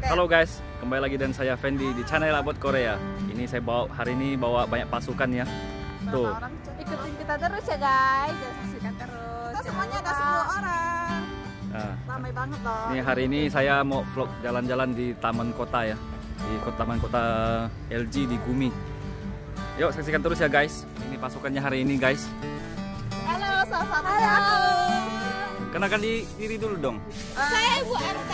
Halo guys, kembali lagi dengan saya Fendi di channel About Korea. Ini saya hari ini bawa banyak pasukan ya. Tuh. Ikutin kita terus ya guys, jangan saksikan terus. Kita semuanya ada 10 orang. Nah, Ramai banget loh. ini hari ini saya mau vlog jalan-jalan di taman kota ya, di taman kota LG di Gumi. Yuk saksikan terus ya guys. Ini pasukannya hari ini guys. Halo, salah satunya aku. Kenalkan diri dulu dong. Saya Bu RT.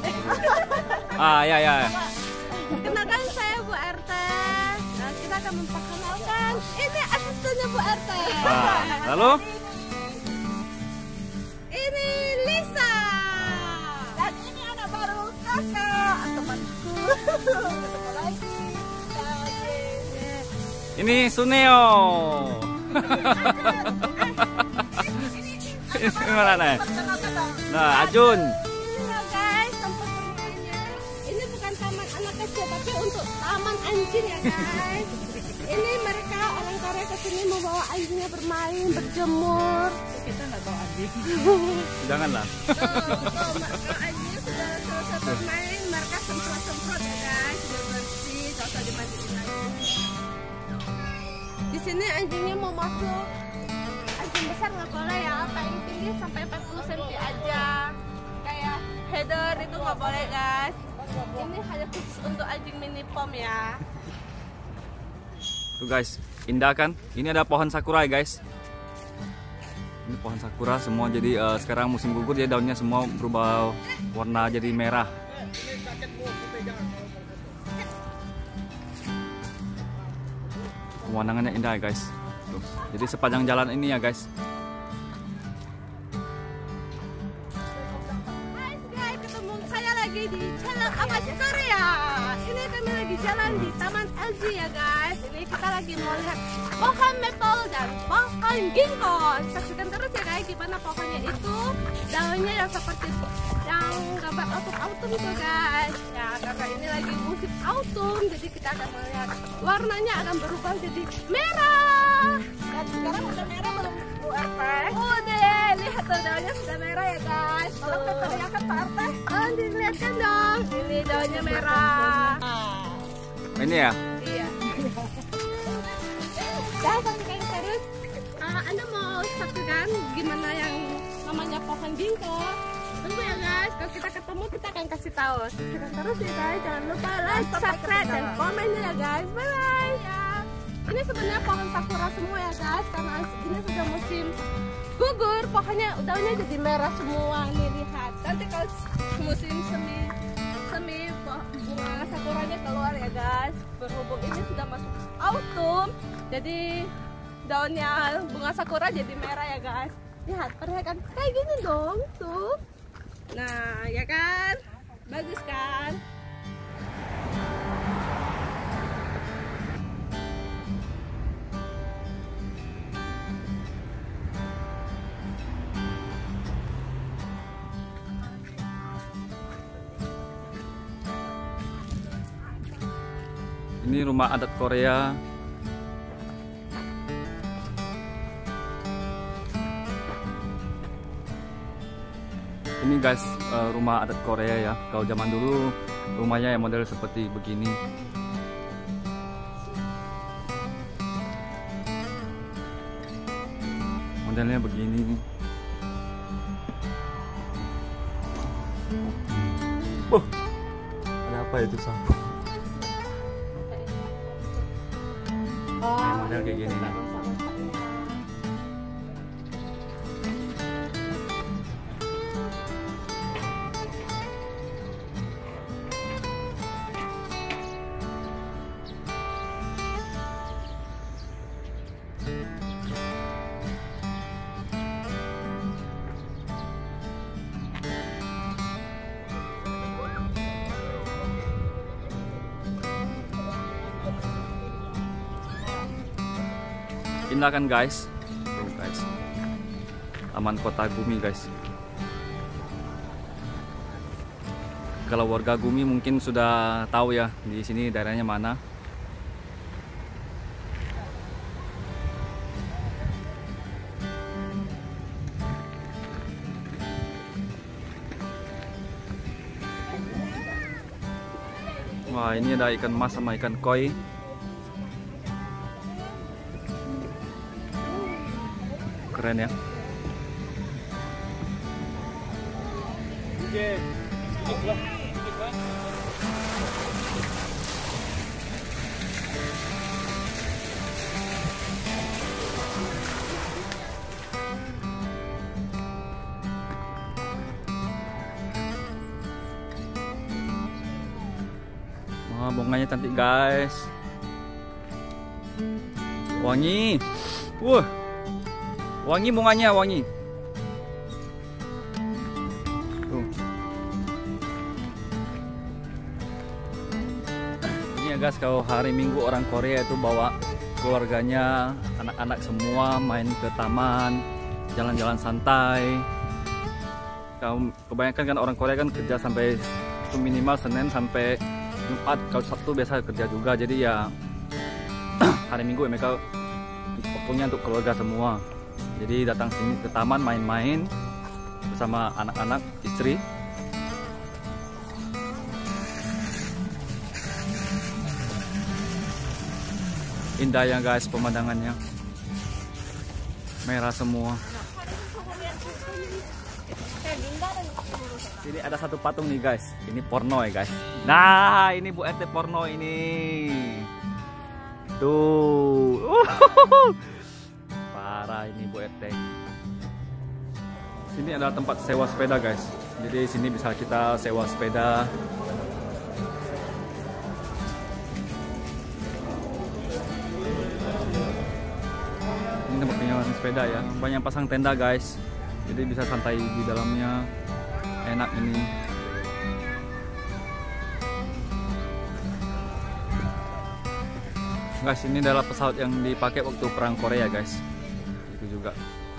Ya. Kenalkan saya Bu RT. Nah, kita akan memperkenalkan ini asistennya Bu RT. Lalu Ini Lisa. Dan ini anak baru kakak, temanku. Ketemu lagi. ini Suneo. Ini mana nih? Nah, Ajun. Iya guys, tempat bermainnya. Ini bukan taman anak kecil, tapi untuk taman anjing ya guys. Ini mereka orang Korea kesini membawa anjingnya bermain, berjemur. Kita nggak bawa anjing. Janganlah. Kalau anjingnya sudah selesai bermain, mereka semprot-semprot ya guys, sudah bersih, tidak usah dimandiin lagi. Di sini anjingnya mau masuk. Anjing besar nggak boleh ya, paling tinggi sampai 40 cm aja. Kayak header itu nggak boleh guys. Ini hanya khusus untuk anjing mini pom ya. Tuh guys, indah kan? Ini ada pohon sakura ya guys. Ini pohon sakura semua, jadi sekarang musim gugur jadi daunnya semua berubah warna jadi merah. Pemandangannya indah ya guys. Tuh. Jadi sepanjang jalan ini ya guys. Hai guys, ketemu saya lagi di channel About Korea. Ini kami lagi jalan di Taman LG ya guys. Ini kita lagi mau lihat pohon maple dan pohon ginkgo. Saksikan terus ya guys gimana pohonnya itu. Daunnya yang seperti yang gambar autumn itu guys. Ya karena ini lagi musim autumn, jadi kita akan melihat warnanya akan berubah jadi merah. Dan sekarang udah merah belum Bu RT? Udah, lihat tuh daunnya sudah merah ya guys. Kalau kita teriakan Pak RT? Oh, dilihatkan dong. Ini daunnya merah. Ini ya. Iya. Dan saksikan terus. Anda mau saksikan gimana yang namanya pohon ginkgo? Tunggu ya guys. Kalau kita ketemu kita akan kasih tahu. Saksikan terus ya guys. Jangan lupa like, subscribe dan komennya ya guys. Bye bye ya. Ini sebenarnya pohon sakura semua ya guys. Karena ini sudah musim gugur, pohonnya daunnya jadi merah semua nih, lihat. Nanti kalau musim semi bunga sakuranya keluar ya guys. Berhubung ini sudah masuk autumn, jadi daunnya bunga sakura jadi merah ya guys. Lihat, perhatikan kayak gini dong tuh. Nah ya kan, bagus kan. Ini rumah adat Korea. Ini guys, rumah adat Korea ya. Kalau zaman dulu rumahnya ya model seperti begini. Modelnya begini. Ada apa itu sampah? Model kayak gini nih. Indah kan guys? Tuh guys. Taman Kota Gumi guys. Kalau warga Gumi mungkin sudah tahu ya di sini daerahnya mana. Wah, ini ada ikan mas sama ikan koi. Keren ya. Wah, bunganya cantik guys. Wangi. Wah. Wangi bunganya, wangi. Tuh. Ini ya guys, kalau hari Minggu orang Korea itu bawa keluarganya, anak-anak semua main ke taman, jalan-jalan santai. Kebanyakan kan orang Korea kan kerja sampai itu minimal Senin sampai Jumat, kalau Sabtu biasa kerja juga, jadi ya hari Minggu mereka waktunya untuk keluarga semua. Jadi datang sini ke taman main-main bersama anak-anak, istri. Indah ya guys pemandangannya, merah semua. Ini ada satu patung nih guys, ini porno ya guys. Nah ini Bu RT porno ini. Tuh. Parah ini Bu RT. Sini adalah tempat sewa sepeda guys. Jadi sini bisa kita sewa sepeda. Ini tempat penyewaan sepeda ya. Banyak pasang tenda guys. Jadi bisa santai di dalamnya. Enak ini. Guys, ini adalah pesawat yang dipakai waktu perang Korea guys. Itu juga.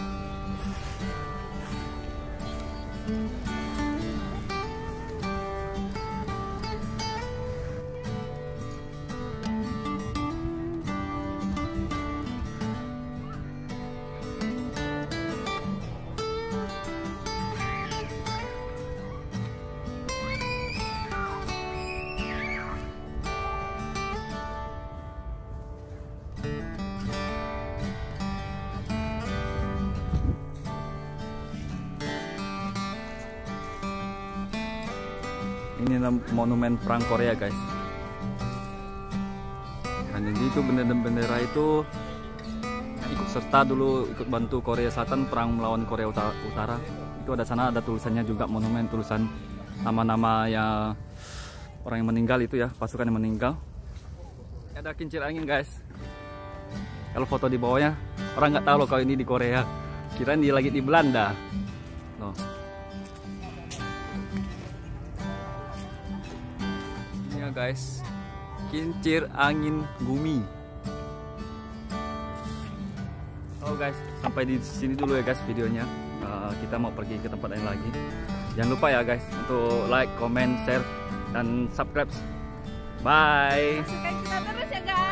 Ini monumen perang Korea guys. Dan jadi itu bendera itu ikut serta dulu, ikut bantu Korea Selatan perang melawan Korea Utara. Itu ada sana, ada tulisannya juga, monumen tulisan nama-nama ya orang yang meninggal itu ya, pasukan yang meninggal. Ada kincir angin guys. Kalau foto di bawahnya orang nggak tahu loh kalau ini di Korea. Kirain dia lagi di Belanda. Loh. Guys, kincir angin Gumi. Oh guys, sampai di sini dulu ya guys videonya. Kita mau pergi ke tempat lain lagi. Jangan lupa ya guys untuk like, comment, share, dan subscribe. Bye. Saksikan kita terus ya guys.